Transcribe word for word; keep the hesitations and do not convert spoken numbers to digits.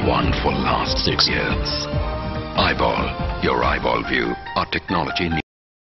one for last six years. Eyeball, your eyeball view, our technology